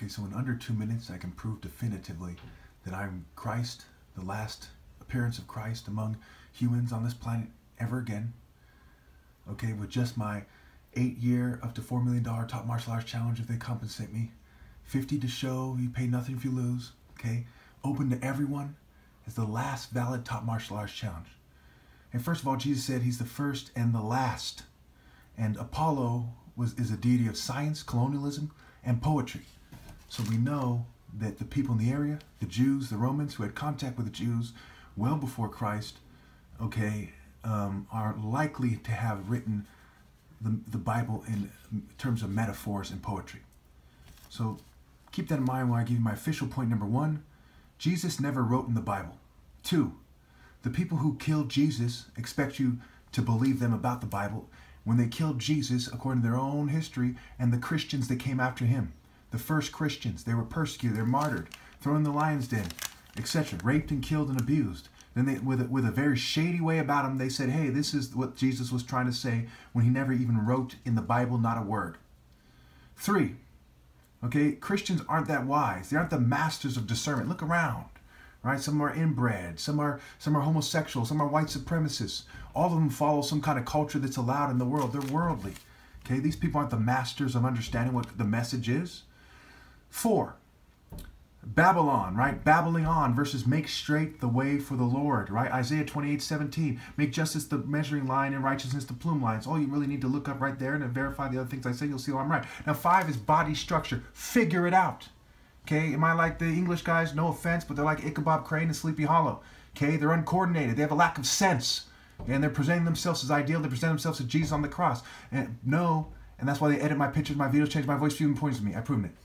Okay, so in under 2 minutes, I can prove definitively that I'm Christ, the last appearance of Christ among humans on this planet ever again. Okay, with just my 8-year up to $4 million top martial arts challenge if they compensate me. 50 to show, you pay nothing if you lose. Okay, open to everyone is the last valid top martial arts challenge. And first of all, Jesus said he's the first and the last. And Apollo is a deity of science, colonialism, and poetry. So we know that the people in the area, the Jews, the Romans who had contact with the Jews well before Christ, okay, are likely to have written the Bible in terms of metaphors and poetry. So keep that in mind when I give you my official point number 1. Jesus never wrote in the Bible. 2, the people who killed Jesus expect you to believe them about the Bible when they killed Jesus according to their own history and the Christians that came after him. The first Christians, they were persecuted, they're martyred, thrown in the lion's den, etc., raped and killed and abused. Then they, with a very shady way about them, they said, hey, this is what Jesus was trying to say when he never even wrote in the Bible, not a word. 3, okay, Christians aren't that wise. They aren't the masters of discernment. Look around, right? Some are inbred, some are homosexual, some are white supremacists. All of them follow some kind of culture that's allowed in the world. They're worldly. Okay, these people aren't the masters of understanding what the message is. 4, Babylon, right? Babbling on versus make straight the way for the Lord, right? Isaiah 28:17. Make justice the measuring line and righteousness the plume lines. All you really need to look up right there and verify the other things I say, you'll see, oh, I'm right. Now 5 is body structure. Figure it out. Okay, am I like the English guys? No offense, but they're like Ichabod Crane and Sleepy Hollow. Okay, they're uncoordinated. They have a lack of sense. And they're presenting themselves as ideal. They present themselves as Jesus on the cross. And no, and that's why they edit my pictures, my videos, change my voice, few points to me. I've proven it.